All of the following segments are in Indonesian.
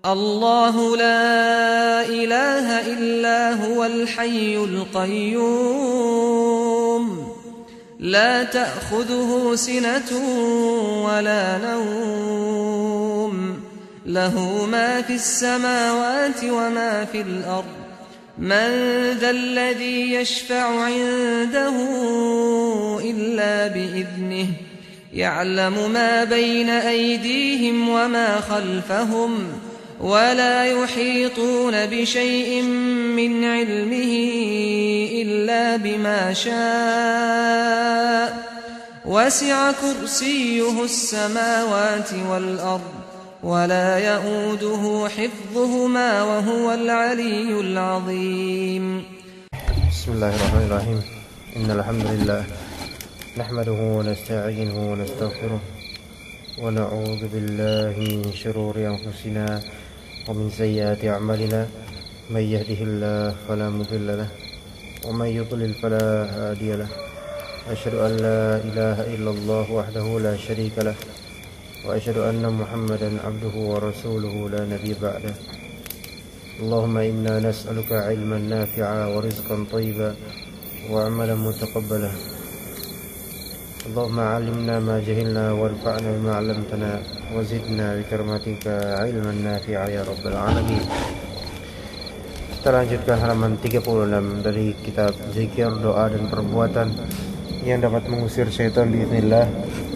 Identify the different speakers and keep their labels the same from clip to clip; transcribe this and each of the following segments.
Speaker 1: الله لا إله إلا هو الحي القيوم لا تأخذه سنة ولا نوم له ما في السماوات وما في الأرض من ذا الذي يشفع عنده إلا بإذنه يعلم ما بين أيديهم وما خلفهم ولا يحيطون بشيء من علمه إلا بما شاء وسع كرسيه السماوات والأرض ولا يؤوده حفظهما وهو العلي العظيم.
Speaker 2: بسم الله الرحمن الرحيم. إن الحمد لله نحمده ونستعينه ونستغفره ونعوذ بالله من شرور أنفسنا ومن سيئات أعمالنا من يهده الله فلا مضل له ومن يضلل فلا هادي له أشهد أن لا إله إلا الله وحده لا شريك له وأشهد أن محمدا عبده ورسوله لا نبي بعده. اللهم إنا نسألك علما نافعا ورزقا طيبا وعملا متقبلا. اللهم علمنا ما جهلنا وانفعنا بما علمتنا وزدنا بكرمتك علما نافعا يا رب العالمين. Kita lanjutkan halaman 36 dari kitab Zikir, Doa dan Perbuatan yang dapat mengusir syaitan biiznillah.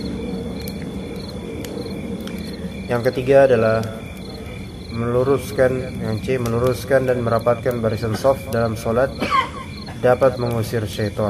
Speaker 2: Yang ketiga adalah meluruskan dan merapatkan barisan shaf dalam sholat dapat mengusir syaitan.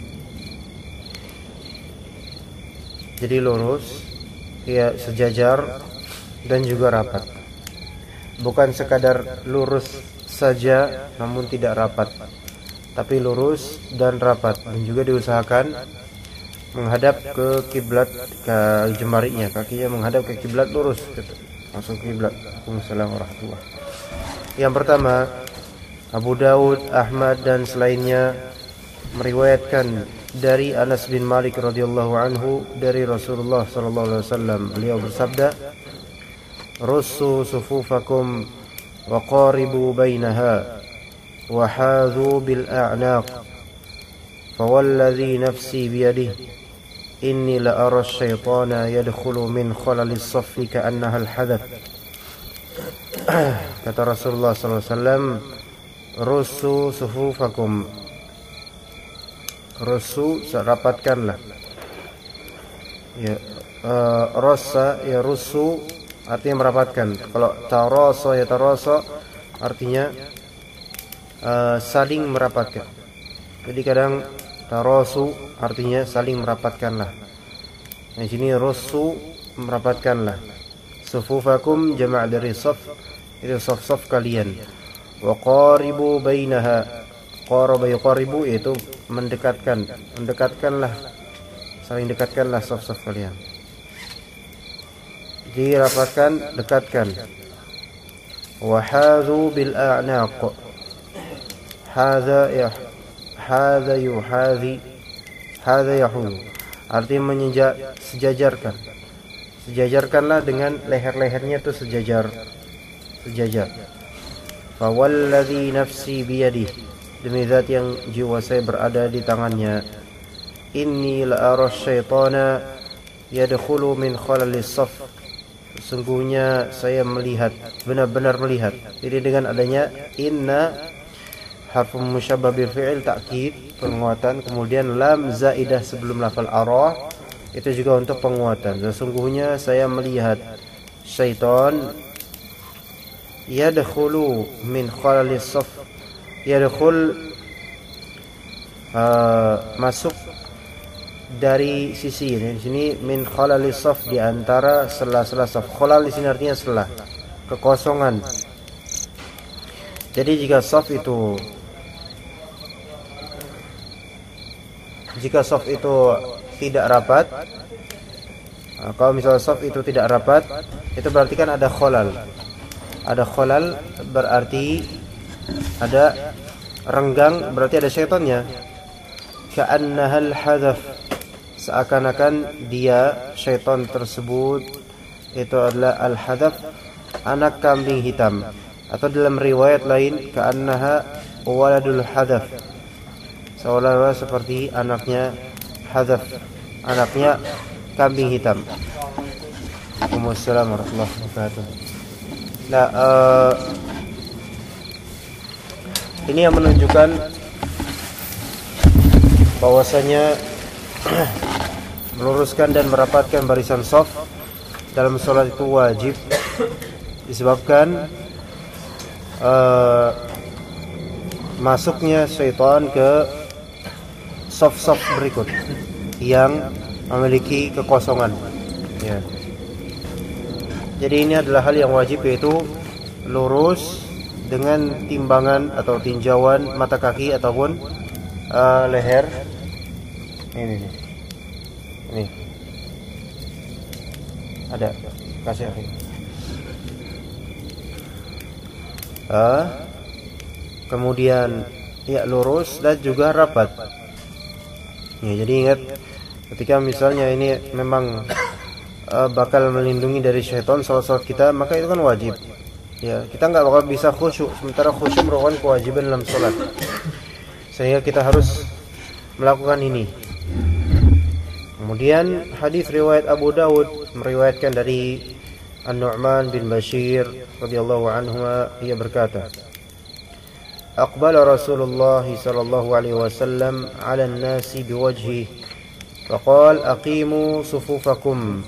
Speaker 2: Jadi lurus, ya sejajar dan juga rapat. Bukan sekadar lurus saja namun tidak rapat, tapi lurus dan rapat, dan juga diusahakan menghadap ke kiblat, ke jemarinya, kakinya menghadap ke kiblat lurus gitu. Langsung kiblat. Waalaikumsalam warahmatullahi. Yang pertama, Abu Daud, Ahmad dan selainnya meriwayatkan dari Anas bin Malik radhiyallahu anhu dari Rasulullah sallallahu alaihi wasallam, beliau bersabda, "Russu sufufakum wa qaribu bainaha wa hadhu bil a'naq fawalladhi nafsi biyadihi inni la ara asy-syaitana yadkhulu min khalalis saffi ka'annaha al-hadath." Kata Rasulullah sallallahu alaihi wasallam, "Russu sufufakum." Rusu, rapatkanlah. Ya, rasa ya rusu artinya merapatkan. Kalau tarasa ya tarasa artinya saling merapatkan. Jadi kadang tarasu artinya saling merapatkanlah. Di sini rusu merapatkanlah. Sufufakum jama' dari saf, itu saf-saf kalian. Wa qaribu bainaha. Qaraba yuqaribu yaitu mendekatkanlah, saling dekatkanlah saf-saf kalian. Dirapatkan, dekatkan. Wa hadhu bil a'naq. Hadha yuhadhi, hadha yahulu. Artinya sejajarkan. Sejajarkanlah dengan leher-lehernya itu sejajar. Fa walladhi nafsi biyadihi, demi zat yang jiwa saya berada di tangannya, inni la ara syaitana yadkhulu min khalalis saf, sesungguhnya saya melihat, benar-benar melihat. Jadi dengan adanya inna harfu musyabbah bil fi'il ta'kid, penguatan, kemudian lam zaidah sebelum lafal ara, itu juga untuk penguatan. Sesungguhnya saya melihat syaitan yadkhulu min khalalis saf, yadkhul masuk dari sisi ini. Di sini min khalalis saf, di antara sela-sela saf. Khalal di sini artinya sela, kekosongan. Jadi jika saf itu tidak rapat, kalau misalnya saf itu tidak rapat, itu berarti kan ada khalal. Ada khalal berarti ada renggang, berarti ada syaitannya. Ka'annahal hadaf, seakan-akan dia syaitan tersebut itu adalah al-hadaf, anak kambing hitam, atau dalam riwayat lain ka'annaha waladul hadaf, seolah-olah seperti anaknya hadaf, anaknya kambing hitam. Waalaikumsalam warahmatullahi wabarakatuh. Nah, ini yang menunjukkan bahwasanya meluruskan dan merapatkan barisan shaf dalam sholat itu wajib, disebabkan masuknya syaitan ke shaf-shaf berikut yang memiliki kekosongan, ya. Jadi ini adalah hal yang wajib, yaitu lurus dengan timbangan atau tinjauan mata kaki ataupun leher. Ini ada kasih aku. Kemudian ya lurus dan juga rapat. Ya, jadi ingat ketika misalnya ini memang bakal melindungi dari syaitan salat kita, maka itu kan wajib. Ya, kita nggak bakal bisa khusyuk, sementara khusyuk merupakan kewajiban dalam salat. Sehingga kita harus melakukan ini. Kemudian hadis riwayat Abu Dawud meriwayatkan dari An-Nu'man bin Bashir radhiyallahu anhu, ia berkata, Aqbala Rasulullah sallallahu alaihi wasallam 'ala an-nasi biwajhihi faqala aqimu sufufakum.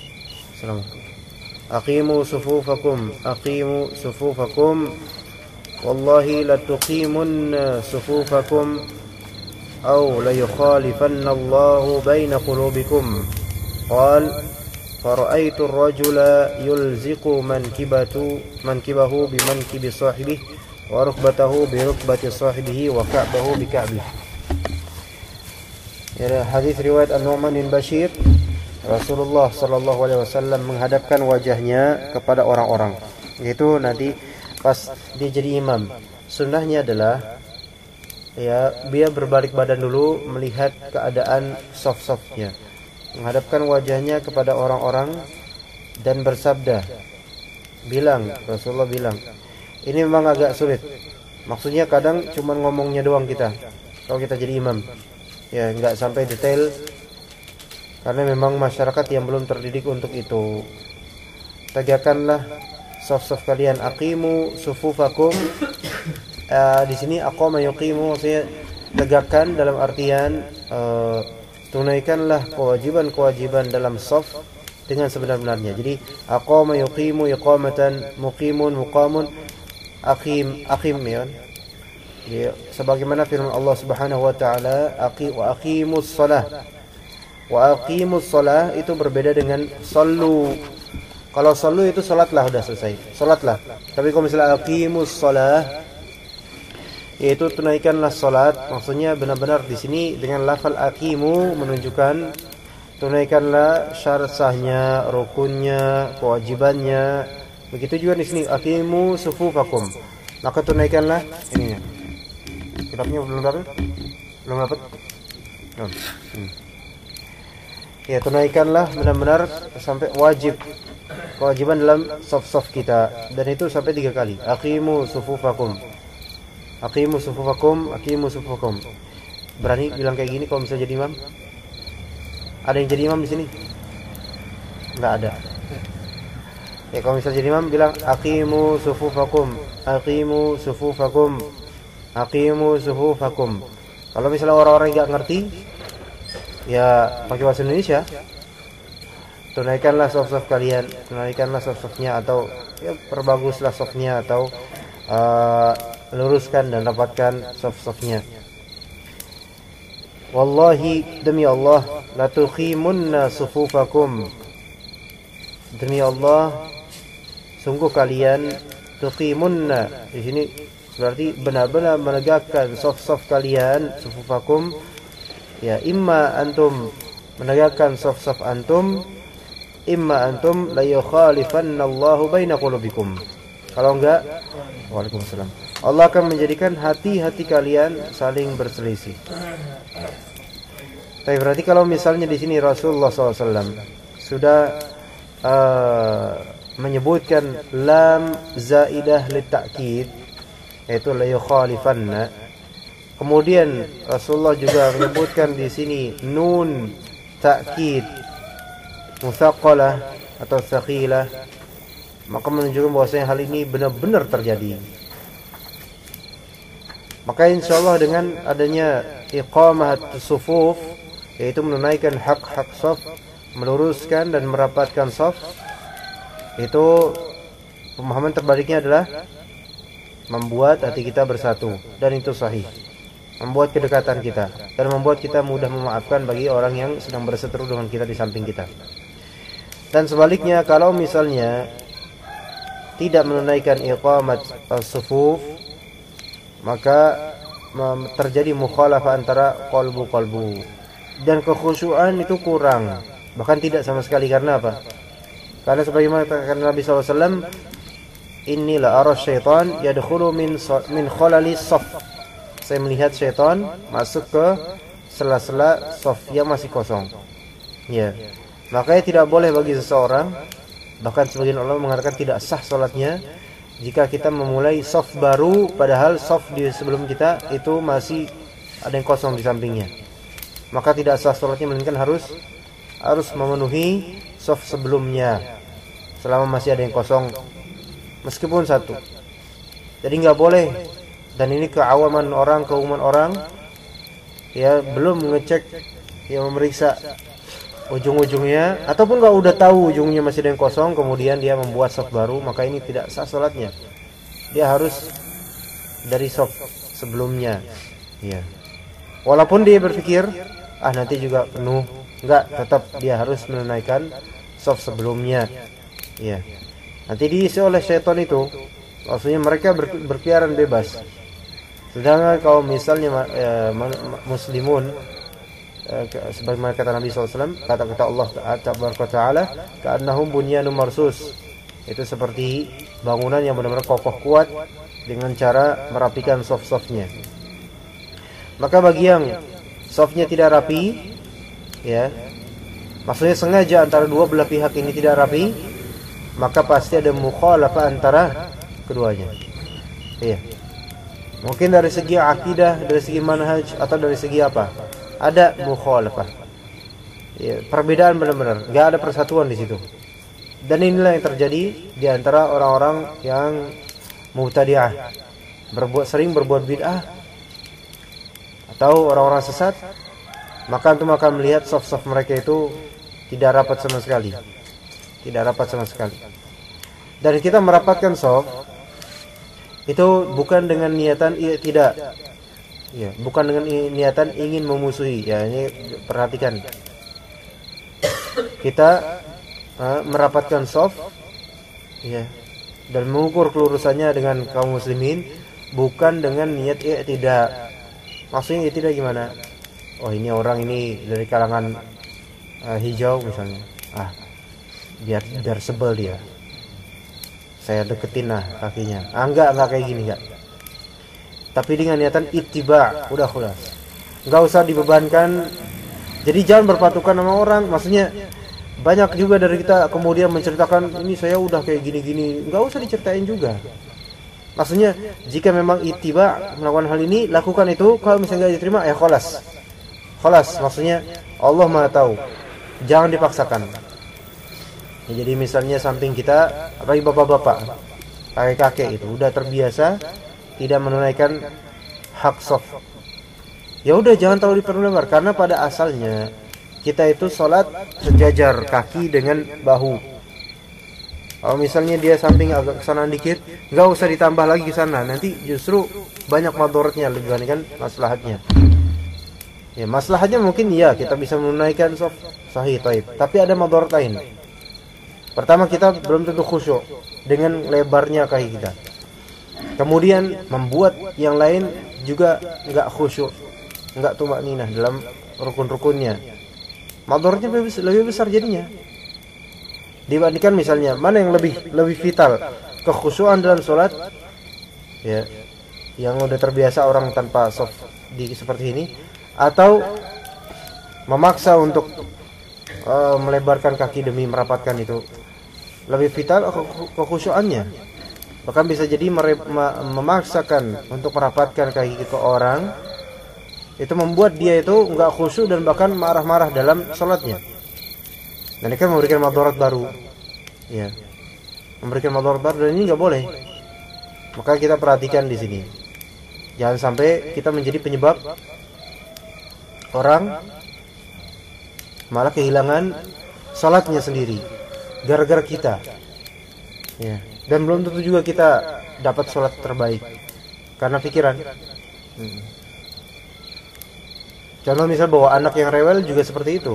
Speaker 2: Aqimu sufufakum wallahi la tuqimunna sufufakum aw la yukhalifanna Allahu baina qulubikum. Qala fara'aitu ar-rajula yulziqu mankibahu bimankibi sahibihi wa rukbatahu bi rukbati sahibihi wa ka'bahu bi ka'bihi. Ya, hadis riwayat An-Nu'man bin Bashir, Rasulullah sallallahu alaihi wasallam menghadapkan wajahnya kepada orang-orang. Itu nanti pas dia jadi imam. Sunnahnya adalah ya dia berbalik badan dulu melihat keadaan saf-safnya. Menghadapkan wajahnya kepada orang-orang dan bersabda, Rasulullah bilang, ini memang agak sulit. Maksudnya kadang cuma ngomongnya doang kita kalau kita jadi imam. Ya, enggak sampai detail karena memang masyarakat yang belum terdidik untuk itu. Tegakkanlah saf-saf kalian, aqimu sufufakum. Di sini aqama yuqimu, maksudnya tegakkan dalam artian tunaikanlah kewajiban-kewajiban dalam saf dengan sebenar-benarnya. Jadi aqama yuqimu iqamatan, muqimun muqamun, aqim ya. Ya, sebagaimana firman Allah Subhanahu wa taala, aqimus shalah. Wa aqimus shalah itu berbeda dengan sallu. Kalau sallu itu salatlah, udah selesai. Salatlah. Tapi kalau misalnya aqimus shalah, yaitu tunaikanlah salat, maksudnya benar-benar di sini dengan lafal aqimu menunjukkan tunaikanlah syarat sahnya, rukunnya, kewajibannya. Begitu juga di sini aqimu sufufakum. Maka tunaikanlah ininya. Kitabnya belum dapat? Ya, tunaikanlah benar-benar sampai wajib, kewajiban dalam saf-saf kita, dan itu sampai 3 kali. Aqimu sufufakum. Aqimu sufufakum, aqimu sufufakum. Berani bilang kayak gini kalau misalnya jadi imam? Ada yang jadi imam di sini? Enggak ada. Ya, kalau misalnya jadi imam bilang aqimu sufufakum, aqimu sufufakum, aqimu sufufakum. Kalau misalnya orang-orang enggak ngerti, ya pakai bahasa Indonesia, tunaikanlah saf-saf kalian, tunaikanlah saf-safnya, atau ya perbaguslah safnya, atau luruskan dan rapatkan saf-safnya. Wallahi, demi Allah, la tuqimunna sufufakum. Demi Allah, sungguh kalian, tuqimunna di sini berarti benar-benar menegakkan saf-saf kalian, sufufakum. Ya, imma antum menegakkan saf-saf antum, imma antum la yukhalifanna Allahu baina qulubikum. Kalau enggak, waalaikumsalam, Allah akan menjadikan hati-hati kalian saling berselisih. Tapi berarti kalau misalnya di sini Rasulullah SAW sudah menyebutkan lam zaidah litakid, yaitu la yukhalifanna. Kemudian Rasulullah juga menyebutkan di sini nun takkid mutsaqqalah atau tsaqilah, maka menunjukkan bahwasanya hal ini benar-benar terjadi. Maka insyaallah dengan adanya iqamah sufuf, yaitu menunaikan hak-hak shaf, meluruskan dan merapatkan shaf, itu pemahaman terbaliknya adalah membuat hati kita bersatu, dan itu sahih, membuat kedekatan kita dan membuat kita mudah memaafkan bagi orang yang sedang berseteru dengan kita di samping kita. Dan sebaliknya, kalau misalnya tidak menunaikan iqamat sufuf, maka terjadi mukhalafah antara qalbu, dan kekhusyuan itu kurang, bahkan tidak sama sekali. Karena apa? Karena sebagaimana kata Nabi SAW, inni la ara syaitan yadkhulu min khalali saf. Saya melihat syaitan masuk ke sela-sela saf yang masih kosong. Ya. Makanya tidak boleh bagi seseorang, bahkan sebagian ulama mengatakan tidak sah salatnya jika kita memulai saf baru padahal saf di sebelum kita itu masih ada yang kosong di sampingnya. Maka tidak sah salatnya, melainkan harus memenuhi saf sebelumnya selama masih ada yang kosong, meskipun satu. Jadi nggak boleh, dan ini keumuman orang ya belum mengecek, ya memeriksa ujung-ujungnya, ataupun kalau udah tahu ujungnya masih ada yang kosong kemudian dia membuat saf baru, maka ini tidak sah salatnya. Dia harus dari saf sebelumnya, ya. Walaupun dia berpikir nanti juga penuh, enggak, tetap dia harus menunaikan saf sebelumnya, ya. Nanti diisi oleh syaitan itu, maksudnya mereka berkeliaran bebas. Sedangkan kalau misalnya muslimun, sebagaimana kata Nabi SAW, kata Allah Ta'ala, ka'annahum bunyanun marsus, itu seperti bangunan yang benar-benar kokoh kuat dengan cara merapikan saf-safnya. Maka bagi yang safnya tidak rapi, ya, maksudnya sengaja antara dua belah pihak ini tidak rapi, maka pasti ada mukhalafah antara keduanya. Iya. Mungkin dari segi akidah, dari segi manhaj, atau dari segi apa, ada mukhalafah. Ya, perbedaan benar-benar, enggak ada persatuan di situ. Dan inilah yang terjadi di antara orang-orang yang mubtadi'ah, sering berbuat bid'ah, atau orang-orang sesat. Maka antum akan melihat saf-saf mereka itu tidak rapat sama sekali. Tidak rapat sama sekali. Dan kita merapatkan saf itu bukan dengan niatan tidak. Ya, bukan dengan niatan ingin memusuhi. Ya, ini perhatikan. Kita merapatkan saf, ya, dan mengukur kelurusannya dengan kaum muslimin, bukan dengan niat tidak. Maksudnya tidak gimana? Oh, ini orang ini dari kalangan hijau misalnya. Biar sebel dia, saya deketin kakinya. Enggak kayak gini, enggak. Tapi dengan niatan ittiba, udah. Enggak usah dibebankan. Jadi jangan berpatukan sama orang. Maksudnya banyak juga dari kita kemudian menceritakan, ini saya udah kayak gini-gini. Enggak usah diceritain juga. Maksudnya jika memang ittiba melakukan hal ini, lakukan itu. Kalau misalnya enggak diterima, ya kholas. Maksudnya Allah Maha tahu. Jangan dipaksakan. Ya, jadi misalnya samping kita, apalagi bapak-bapak, kakek-kakek itu udah terbiasa tidak menunaikan hak shaf. Ya udah, jangan terlalu diperlebar, karena pada asalnya kita itu sholat sejajar kaki dengan bahu. Kalau misalnya dia samping agak kesana dikit, nggak usah ditambah lagi ke sana. Nanti justru banyak madharatnya dibandingkan maslahatnya. Ya, maslahatnya mungkin ya kita bisa menunaikan shaf sahih, taib. Tapi ada madharat lain. Pertama, kita belum tentu khusyuk dengan lebarnya kaki kita. Kemudian membuat yang lain juga enggak khusyuk, enggak tumakninah dalam rukun-rukunnya. Madharatnya lebih besar jadinya. Dibandingkan misalnya mana yang lebih vital, kekhusyuan dalam salat, ya, yang udah terbiasa orang tanpa shaf seperti ini, atau memaksa untuk melebarkan kaki demi merapatkan itu. lebih vital kekhusyuannya. Bahkan bisa jadi memaksakan untuk merapatkan kaki ke orang, itu membuat dia itu enggak khusyuk dan bahkan marah-marah dalam salatnya. Dan ini kan memberikan madarat baru. Ya. Memberikan madarat baru, dan ini enggak boleh. Maka kita perhatikan di sini. Jangan sampai kita menjadi penyebab orang malah kehilangan salatnya sendiri gara-gara kita. Ya. Dan belum tentu juga kita dapat salat terbaik karena pikiran. Contoh misal bahwa anak yang rewel juga seperti itu.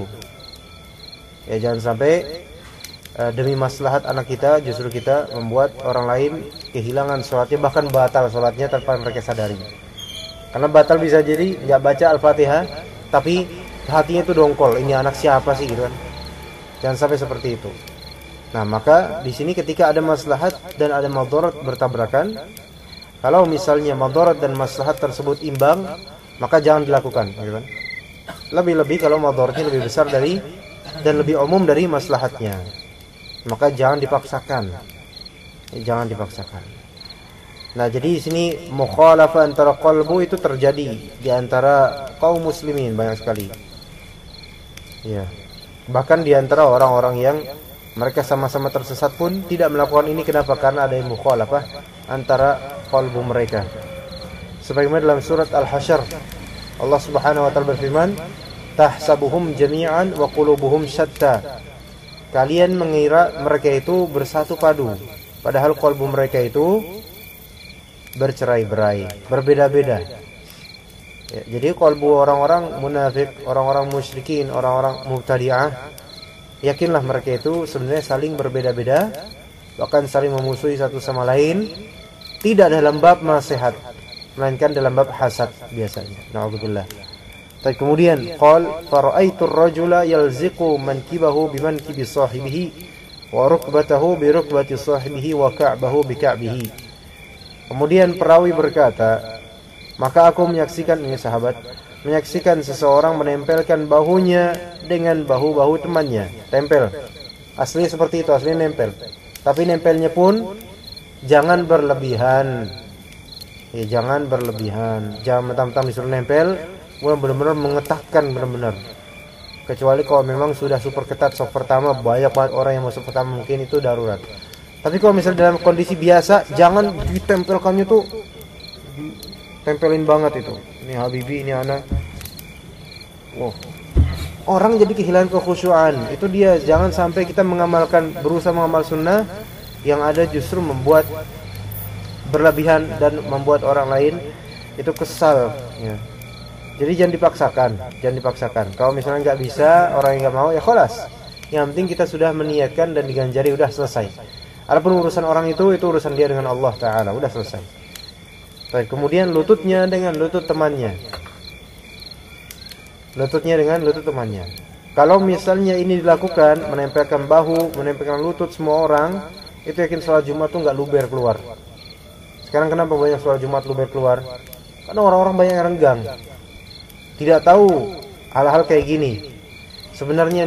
Speaker 2: Ya, jangan sampai demi maslahat anak kita justru kita membuat orang lain kehilangan salatnya, bahkan batal salatnya tanpa mereka sadari. Karena batal bisa jadi nggak baca Al-Fatihah, tapi hatinya itu dongkol, ini anak siapa sih gitu kan. Jangan sampai seperti itu. Nah, maka di sini ketika ada maslahat dan ada madarat bertabrakan, kalau misalnya madarat dan maslahat tersebut imbang, maka jangan dilakukan, gitu kan. Lebih-lebih kalau madaratnya lebih besar dari dan lebih umum dari maslahatnya, maka jangan dipaksakan. Jangan dipaksakan. Nah, jadi di sini mukhalafah antara qalbu itu terjadi di antara kaum muslimin banyak sekali. Ya. Bahkan di antara orang-orang yang mereka sama-sama tersesat pun tidak melakukan ini. Kenapa? Karena ada yang mukhalafah antara qalbu mereka. Sebagaimana dalam surat Al-Hasyr, Allah Subhanahu wa taala berfirman, "Tahsabuhum jami'an wa qulubuhum syatta." Kalian mengira mereka itu bersatu padu, padahal qalbu mereka itu bercerai-berai, berbeda-beda. Ya, jadi qalbu orang-orang munafik, orang-orang musyrikin, orang-orang mubtadi'ah, yakinlah mereka itu sebenarnya saling berbeda-beda, bahkan saling memusuhi satu sama lain, tidak dalam bab nasihat, melainkan dalam bab hasad biasanya. Na'udzubillah. Tapi kemudian qal fara'aitu ar-rajula yalziqu mankibahu bimankibi sahibihi wa rukbatahu bi rukbati sahibihi wa ka'bahu bi ka'bihi. Kemudian perawi berkata, maka aku menyaksikan, ini sahabat, menyaksikan seseorang menempelkan bahunya dengan bahu-bahu temannya. Tempel. Asli seperti itu, asli nempel. Tapi nempelnya pun jangan berlebihan. Ya, jangan berlebihan. Jangan mentang-mentang disuruh nempel, benar-benar mengetatkan benar-benar. Kecuali kalau memang sudah super ketat soft pertama, banyak banget orang yang masuk pertama, mungkin itu darurat. Tapi kalau misalnya dalam kondisi biasa, jangan ditempelkannya tuh tempelin banget itu. Ini Habibi, ini anak. Wow. Orang jadi kehilangan kekhusyuan. Itu dia, jangan sampai kita berusaha mengamal sunnah yang ada justru membuat berlebihan dan membuat orang lain itu kesal. Ya. Jadi jangan dipaksakan. Kalau misalnya nggak bisa, orang yang nggak mau, ya kholas. Yang penting kita sudah meniatkan dan diganjari, udah selesai. Adapun urusan orang itu urusan dia dengan Allah Ta'ala, udah selesai. Baik, kemudian lututnya dengan lutut temannya. Kalau misalnya ini dilakukan, menempelkan bahu, menempelkan lutut semua orang, itu yakin sholat Jumat tuh nggak luber keluar. Sekarang kenapa banyak sholat Jumat luber keluar? Karena orang-orang banyak yang renggang, tidak tahu hal-hal kayak gini. Sebenarnya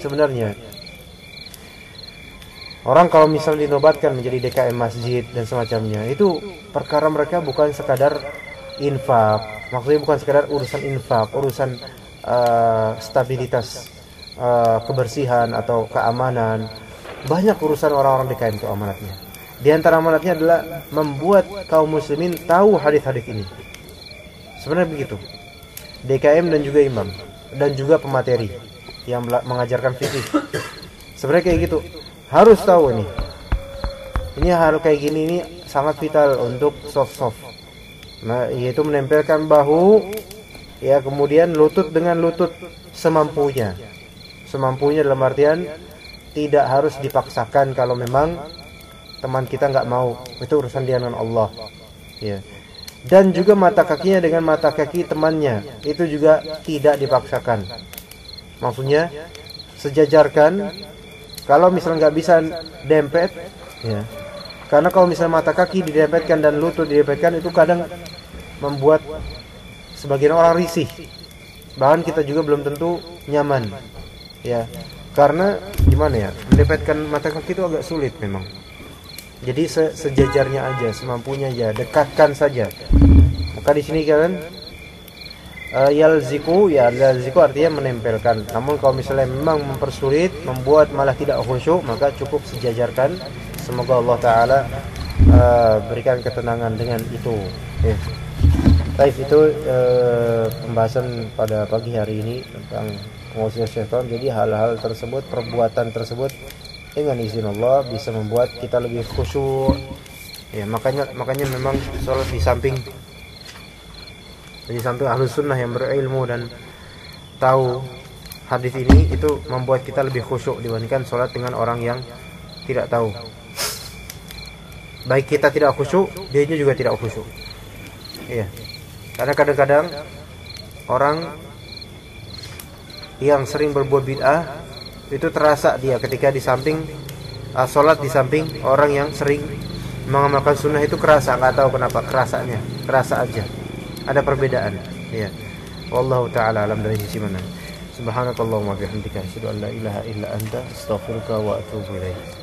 Speaker 2: orang kalau misal dinobatkan menjadi DKM masjid dan semacamnya, itu perkara mereka bukan sekadar infak. Maksudnya bukan sekadar urusan infak, urusan stabilitas kebersihan atau keamanan. Banyak urusan orang-orang DKM itu amanatnya. Di antara amanatnya adalah membuat kaum muslimin tahu hadis-hadis ini. Sebenarnya begitu. DKM dan juga imam dan juga pemateri yang mengajarkan fikih. Sebenarnya kayak gitu. Harus tahu ini. Ini hal kayak gini ini sangat vital untuk soft. Nah, yaitu menempelkan bahu, ya, kemudian lutut dengan lutut semampunya. Semampunya dalam artian tidak harus dipaksakan kalau memang teman kita nggak mau. Itu urusan dia dengan Allah. Ya. Dan juga mata kakinya dengan mata kaki temannya, itu juga tidak dipaksakan. Maksudnya sejajarkan. Kalau misalnya nggak bisa dempet, ya, karena kalau misalnya mata kaki didempetkan dan lutut didempetkan, itu kadang membuat sebagian orang risih. Bahkan kita juga belum tentu nyaman. Ya, Karena gimana ya, mendekatkan mata kaki itu agak sulit memang. Jadi sejajarnya aja, semampunya aja, dekatkan saja. Maka di sini kan yalziku artinya menempelkan. Namun kalau misalnya memang mempersulit, membuat malah tidak khusyuk, maka cukup sejajarkan. Semoga Allah Ta'ala berikan ketenangan dengan itu. Baik, itu pembahasan pada pagi hari ini tentang mengusir syaitan. Jadi hal-hal tersebut, perbuatan tersebut dengan izin Allah bisa membuat kita lebih khusyuk. Ya, makanya memang sholat di samping Ahlus Sunnah yang berilmu dan tahu hadis ini, itu membuat kita lebih khusyuk dibandingkan sholat dengan orang yang tidak tahu. Baik kita tidak khusyuk, dia juga tidak khusyuk. Iya. Karena kadang-kadang orang yang sering berbuat bid'ah itu terasa dia ketika di samping sholat di samping orang yang sering mengamalkan sunnah, itu kerasa, nggak tahu kenapa kerasa aja. Ada perbedaan, ya. Wallahu taala alam dari sisi mana. Subhanakallahumma bihamdika asyhadu an la ilaha illa anta astaghfiruka wa atubu ilaik.